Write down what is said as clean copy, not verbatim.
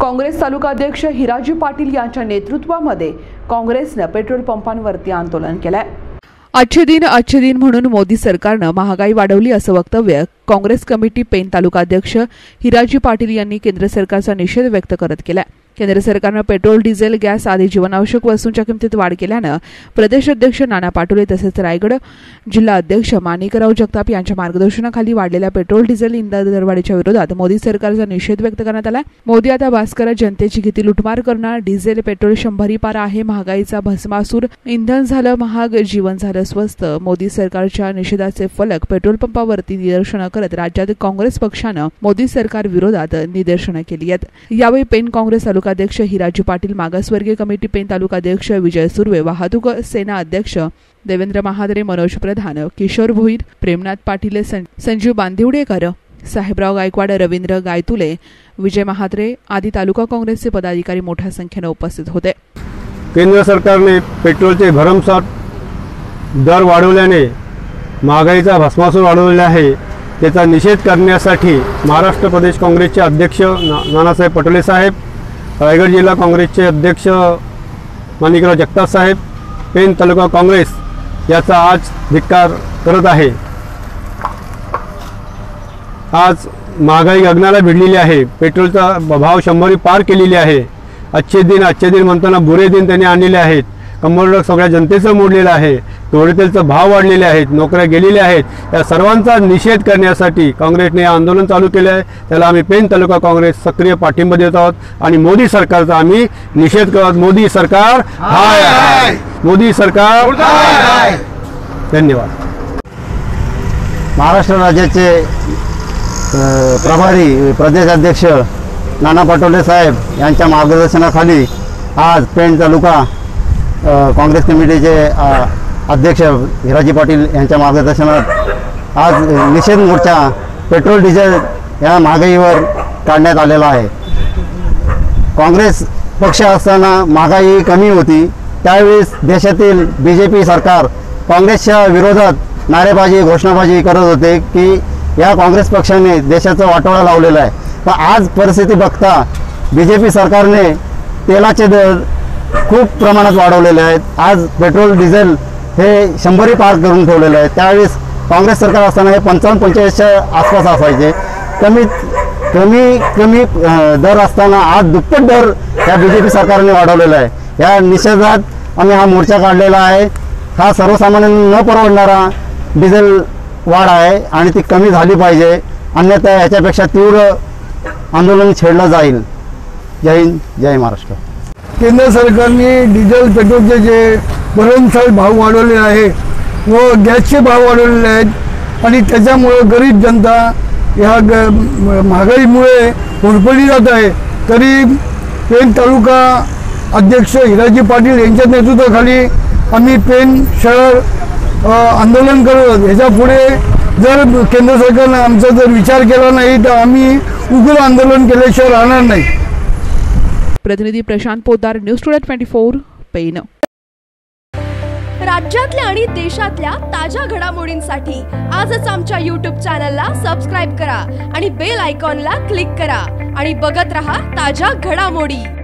काँग्रेस तालुकाध्यक्ष हिराजी पाटील यांच्या नेतृत्वामध्ये काँग्रेसने पेट्रोल पंपांवरती आंदोलन केले। आजचे दिन म्हणून मोदी सरकारने महागाई वाढवली असं वक्तव्य काँग्रेस कमिटी पेन तालुकाध्यक्ष हिराजी पाटील यांनी केंद्र सरकारचा निषेध व्यक्त करत केला। केंद्र सरकारने पेट्रोल, डिझेल, गॅस आदी जीवनावश्यक वस्तूंच्या किमतीत वाढ केल्याने प्रदेश अध्यक्ष नाना पाटोले तसेच रायगड जिल्हा अध्यक्ष माणिकराव जगताप यांच्या मार्गदर्शनाखाली वाढलेल्या पेट्रोल, डिझेल इंधन दरवाढीच्या विरोधात मोदी सरकारचा निषेध व्यक्त करण्यात आला। मोदी आता भास्कर जनतेची किती लुटमार करणार, डिझेल पेट्रोल 100 पार आहे, महागाईचा भस्मासूर, इंधन झालं महाग, जीवन झालं स्वस्त। मोदी सरकारच्या निषेधाचे फलक पेट्रोल पंपावरती निदर्शनं करत राज्यात काँग्रेस पक्षाने मोदी सरकार विरोधात निदर्शनं केली आहेत। यावेळी पेन काँग्रेस तालुकाध्यक्ष हिराजी पाटील, मागासवर्गीय कमिटी पेन तालुकाध्यक्ष विजय सुर्वे, वाहतूक सेना अध्यक्ष देवेंद्र महादरे, मनोज प्रधान, किशोर भोईर, प्रेमनाथ पाटील, संजीव बांदिवडेकर, साहेबराव गायकवाड, रवींद्र गायतुले, विजय महात्रे आदी तालुका काँग्रेसचे पदाधिकारी मोठ्या संख्येने उपस्थित होते। केंद्र सरकारने पेट्रोलचे भरमसाठ दर वाढवल्याने महागाईचा भस्मासूर वाढवलेला आहे। त्याचा निषेध करण्यासाठी महाराष्ट्र प्रदेश काँग्रेसचे अध्यक्ष नानासाहेब पटोले साहेब, रायगड जिल्हा काँग्रेसचे अध्यक्ष माणिकराव जगताप साहेब, पेन तालुका काँग्रेस याचा आज धिक्कार करत आहे। आज महागाई गगनाला भिडलेली आहे, पेट्रोलचा भाव 100 पार केलेली आहे। आजचे दिन म्हणताना बुरे दिन त्यांनी आणलेले आहेत। कंबरडक सगळ्या जनतेचं मोडलेलं आहे, तेलचा भाव वाढलेले आहेत, नोकऱ्या गेलेल्या आहेत। या सर्वांचा निषेध करण्यासाठी काँग्रेसने आंदोलन चालू केले आहे। त्याला आम्ही पेन तालुका काँग्रेस सक्रिय पाठिंबा देत आहोत आणि मोदी सरकारचा आम्ही निषेध करत आहोत। मोदी सरकार हाय हाय, मोदी सरकार हाय। धन्यवाद। महाराष्ट्र राज्याचे प्रभारी प्रदेशाध्यक्ष नाना पाटोले साहेब यांच्या मार्गदर्शनाखाली आज पेन तालुका काँग्रेस कमिटीचे अध्यक्ष हिराजी पाटील यांच्या मार्गदर्शनात आज निषेध मोर्चा पेट्रोल, डिझेल या महागाईवर काढण्यात आलेला आहे। काँग्रेस पक्ष असताना महागाई कमी होती, त्यावेळेस देशातील बीजेपी सरकार काँग्रेसच्या विरोधात नारेबाजी, घोषणाबाजी करत होते की या काँग्रेस पक्षाने देशाचं वाटोळा लावलेला आहे। पण आज परिस्थिती बघता बीजेपी सरकारने तेलाचे दर खूप प्रमाणात वाढवलेले आहेत। आज पेट्रोल, डिझेल हे 100 पार करून ठेवलेले आहे। त्यावेळेस काँग्रेस सरकार असताना हे 55-45च्या आसपास असायचे। कमी दर असताना आज दुप्पट दर या बीजेपी सरकारने वाढवलेला आहे। या निषेधात आम्ही हा मोर्चा काढलेला आहे। हा सर्वसामान्यांना न परवडणारा डिझेल वाढ आहे आणि ती कमी झाली पाहिजे, अन्यथा याच्यापेक्षा तीव्र आंदोलन छेडलं जाईल। जय हिंद, जय महाराष्ट्र। केंद्र सरकारने डिझेल, पेट्रोलचे जे भरमसाठ भाव वाढवले आहे व गॅसचे भाव वाढवलेले आहेत आणि त्याच्यामुळे गरीब जनता ह्या महागाईमुळे होरपळली जात आहे। तरी पेन तालुका अध्यक्ष हिराजी पाटील यांच्या नेतृत्वाखाली आम्ही पेन शहर आंदोलन करत ह्याच्या पुढे जर केंद्र सरकारने आमचा जर विचार केला नाही तर आम्ही उग्र आंदोलन केल्याशिवाय राहणार नाही। प्रतिनिधी प्रशांत पोद्दार, न्यूज टुडे 24 पेन। राज्यातल्या आणि देशातल्या ताज्या घडामोडींसाठी आजच आमच्या YouTube चॅनलला सबस्क्राइब करा आणि बेल आयकॉनला क्लिक करा आणि बघत रहा ताज्या घडामोडी।